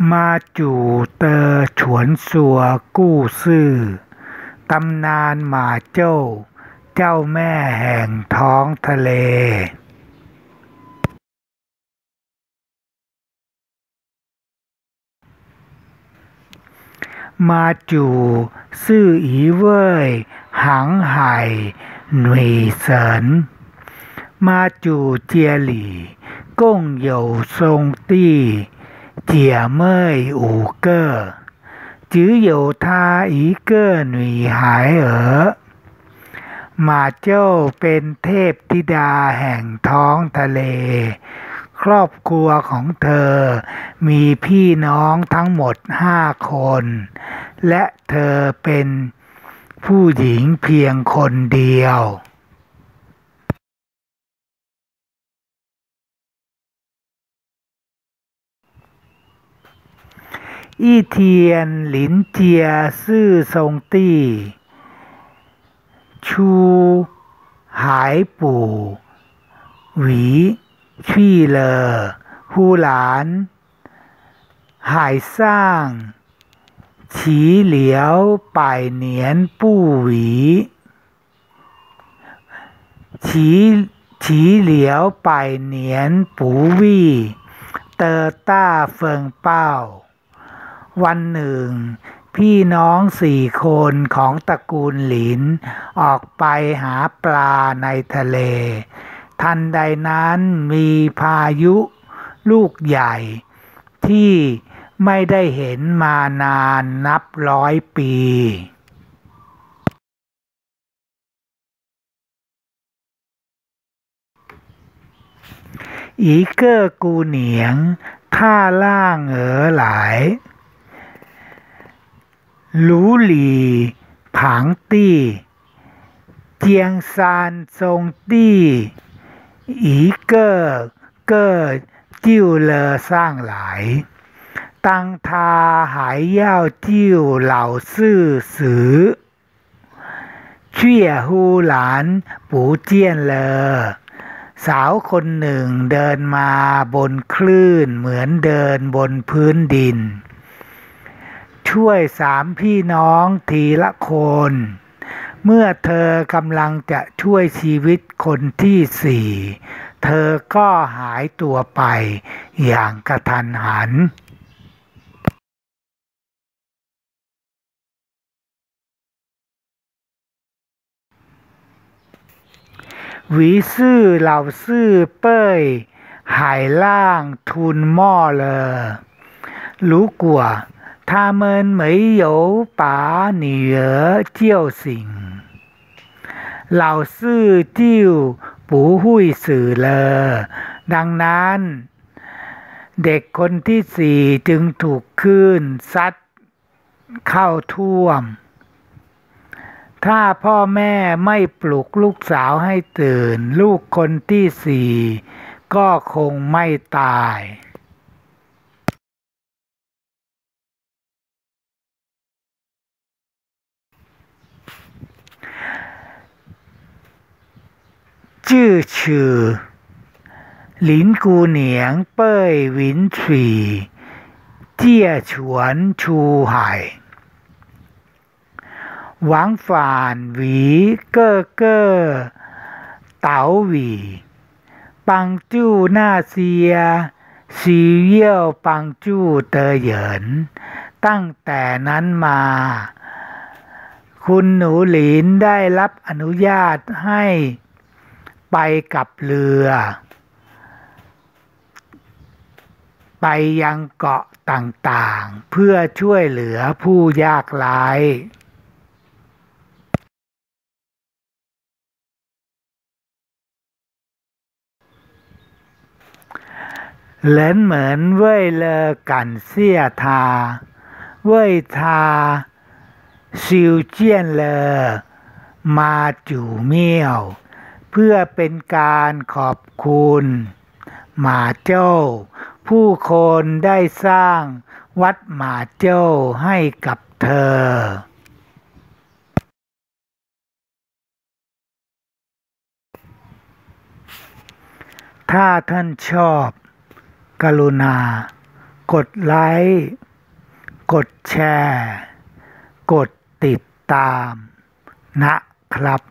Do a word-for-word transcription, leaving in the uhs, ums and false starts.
มาจู่เตอฉวนซัวกู้ซื่อตำนานหมาโจ้เจ้าแม่แห่งท้องทะเลมาจู่ซื่ออีเว่ยหังไห่หนุ่ยเสินมาจู่เจียหลี่ก้งเหยวทรงตี้เจียเม่ยอู่เก้อจื้อเหยวทาอีเก้อหนุ่ยหายเอ๋อมาเจ้าเป็นเทพธิดาแห่งท้องทะเลครอบครัวของเธอมีพี่น้องทั้งหมดห้าคนและเธอเป็นผู้หญิงเพียงคนเดียวอี้เทียนหลินเจียซื่อทรงตี้ชูหายปู่หวีชี่เลอฮูหลานหายสร้างฉีเหลียวป่ายเหนียนปู่หวีฉีฉีเหลียวป่ายเหนียนปู่วี่เตอต้าเฟิงเป้าวันหนึ่งพี่น้องสี่คนของตระกูลหลินออกไปหาปลาในทะเลทันใดนั้นมีพายุลูกใหญ่ที่ไม่ได้เห็นมานานนับร้อยปีอีเก้อกูเหนียงท่าล่างเอ๋อหลายหลูหลีผางตี้เจียงซานทรงตี้อีเก้อเก้อจิ้วเลอสร้างหลายตังทาหายเย่าจิ้วเหล่าซื่อสือเชี่ยฮูหลานปูเจี้ยนเลอสาวคนหนึ่งเดินมาบนคลื่นเหมือนเดินบนพื้นดินช่วยสามพี่น้องทีละคนเมื่อเธอกำลังจะช่วยชีวิตคนที่สี่เธอก็หายตัวไปอย่างกระทันหันหวีซื่อเหล่าซื่อเป้ยหายล่างทุนหม้อเลอรู้กว่า他们没有把女儿叫醒เหล่าซื่อจิ้วปูหุยสื่อเลอดังนั้นเด็กคนที่สี่จึงถูกคลื่นซัดเข้าท่วมถ้าพ่อแม่ไม่ปลุกลูกสาวให้ตื่นลูกคนที่สี่ก็คงไม่ตายจื้อฉือหลินกูเหนียงเป้ยหวินฉี่เจี้ยฉวนชูไห่หวังฝานหวีเก้อเก้อเต๋าหวีปังจู้หน้าเซียซีเยี่ยวปังจู้เตอเหยินตั้งแต่นั้นมาคุณหนูหลินได้รับอนุญาตให้ไปกับเรือไปยังเกาะต่างๆเพื่อช่วยเหลือผู้ยากไร้เหลินเหมือนเว่ยเลอกันเสี่ยทาเว่ยทาซิวเจียนเลอมาจู่เมี่ยวเพื่อเป็นการขอบคุณหมาเจ้าผู้คนได้สร้างวัดหมาเจ้าให้กับเธอถ้าท่านชอบกรุณากดไลค์กดแชร์กดติดตามนะครับ